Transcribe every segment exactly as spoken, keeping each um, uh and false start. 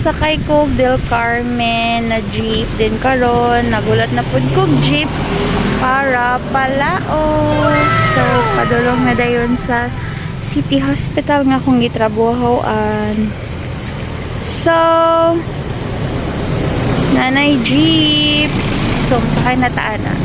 sakay ko Del Carmen na jeep din karon. Nagulat na pud kog jeep para palaos. So padulong na dayon sa City Hospital nga akong gitrabahoan. So nanay jeep. So sakay na taan na.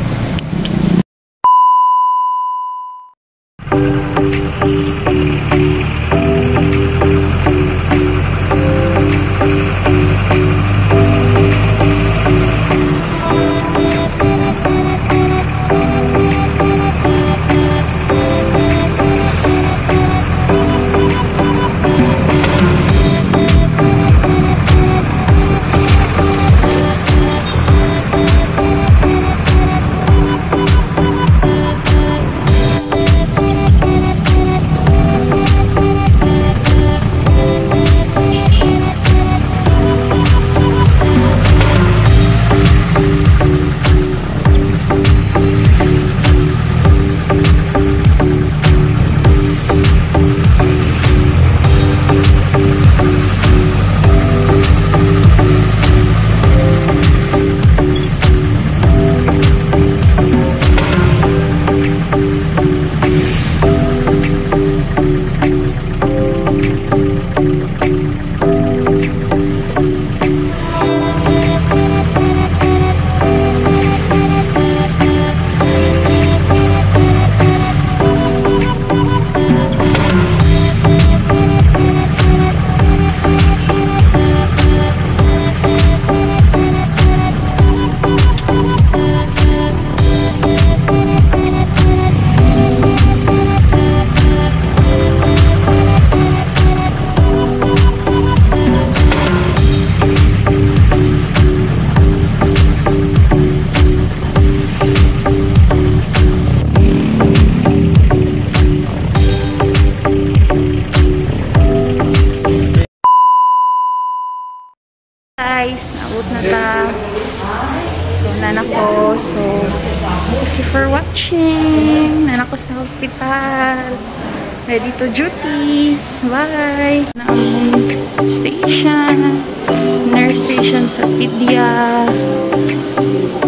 Guys, naabot na ta. So, nanak ko. So, thank you for watching. Nanak ko sa hospital. Ready to duty. Bye! Na ang station. Nurse station sa P D A.